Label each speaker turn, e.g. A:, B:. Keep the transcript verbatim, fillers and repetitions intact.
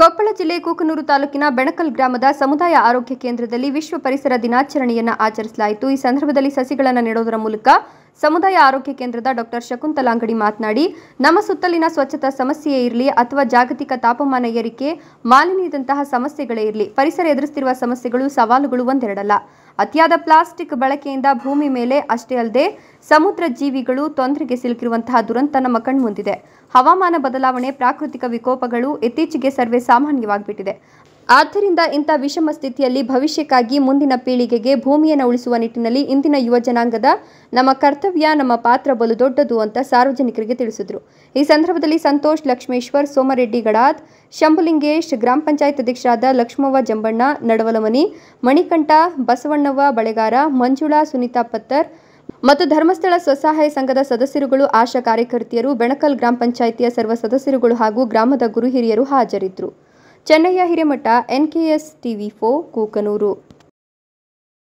A: ಕೊಪ್ಪಳ ಜಿಲ್ಲೆ ಕೂಕನೂರು ತಾಲೂಕಿನ ಬೆಣಕಲ್ ಗ್ರಾಮದ ಸಮುದಾಯ ಆರೋಗ್ಯ ಕೇಂದ್ರದಲ್ಲಿ ವಿಶ್ವ ಪರಿಸರ ದಿನಾಚರಣೆಯನ್ನು ಆಚರಿಸಲಾಯಿತು। ಈ ಸಂದರ್ಭದಲ್ಲಿ ಸಸಿಗಳನ್ನು ನೆಡುವುದರ ಮೂಲಕ ಸಮುದಾಯ ಆರೋಗ್ಯ ಕೇಂದ್ರದ ಡಾಕ್ಟರ್ ಶಕುಂತಲಾ ಅಂಗಡಿ ಮಾತನಾಡಿ, ನಮ್ಮ ಸುತ್ತಲಿನ ಸ್ವಚ್ಛತಾ ಸಮಸ್ಯೆ ಇರಲಿ ಅಥವಾ ಜಾಗತಿಕ ತಾಪಮಾನ ಏರಿಕೆ, ಮಾಲಿನ್ಯದಂತಹ ಸಮಸ್ಯೆಗಳೇ ಇರಲಿ, ಪರಿಸರ ಎದುರಿಸುತ್ತಿರುವ ಸಮಸ್ಯೆಗಳು ಸವಾಲುಗಳು ಒಂದೆರಡಲ್ಲ। ಅತಿಯಾದ ಪ್ಲಾಸ್ಟಿಕ್ ಬಳಕೆಯಿಂದ ಭೂಮಿ ಮೇಲೆ ಅಷ್ಟೇ ಅಲ್ಲದೆ ಸಮುದ್ರ ಜೀವಿಗಳು ತೊಂದರೆಗೆ ಸಿಲುಕಿರುವಂತಹ ದುರಂತ ನಮ್ಮ ಕಣ್ಮುಂದಿದೆ। ಹವಾಮಾನ ಬದಲಾವಣೆ, ಪ್ರಾಕೃತಿಕ ವಿಕೋಪಗಳು ಇತ್ತೀಚೆಗೆ ಸರ್ವೇ ಸಾಮಾನ್ಯವಾಗಿಬಿಟ್ಟಿದೆ। ಆದ್ದರಿಂದ ಇಂಥ ವಿಷಮ ಸ್ಥಿತಿಯಲ್ಲಿ ಭವಿಷ್ಯಕ್ಕಾಗಿ ಮುಂದಿನ ಪೀಳಿಗೆಗೆ ಭೂಮಿಯನ್ನು ಉಳಿಸುವ ನಿಟ್ಟಿನಲ್ಲಿ ಇಂದಿನ ಯುವ ಜನಾಂಗದ ನಮ್ಮ ಕರ್ತವ್ಯ, ನಮ್ಮ ಪಾತ್ರ ಬಲು ದೊಡ್ಡದು ಅಂತ ಸಾರ್ವಜನಿಕರಿಗೆ ತಿಳಿಸಿದರು। ಈ ಸಂದರ್ಭದಲ್ಲಿ ಸಂತೋಷ್ ಲಕ್ಷ್ಮೇಶ್ವರ್, ಸೋಮರೆಡ್ಡಿ ಗಡಾದ್, ಶಂಭುಲಿಂಗೇಶ್, ಗ್ರಾಮ ಪಂಚಾಯತ್ ಅಧ್ಯಕ್ಷರಾದ ಲಕ್ಷ್ಮವ್ವ ಜಂಬಣ್ಣ, ನಡವಲಮನಿ, ಮಣಿಕಂಠ, ಬಸವಣ್ಣವ್ವ ಬಳೆಗಾರ, ಮಂಜುಳಾ, ಸುನೀತಾ ಪತ್ತರ್ ಮತ್ತು ಧರ್ಮಸ್ಥಳ ಸ್ವಸಹಾಯ ಸಂಘದ ಸದಸ್ಯರುಗಳು, ಆಶಾ ಕಾರ್ಯಕರ್ತೆಯರು, ಬೆಣಕಲ್ ಗ್ರಾಮ ಪಂಚಾಯಿತಿಯ ಸರ್ವ ಸದಸ್ಯರುಗಳು ಹಾಗೂ ಗ್ರಾಮದ ಗುರು ಹಿರಿಯರು ಹಾಜರಿದ್ದರು। Chennayya Hiremath, N K S TV four, Kukanur.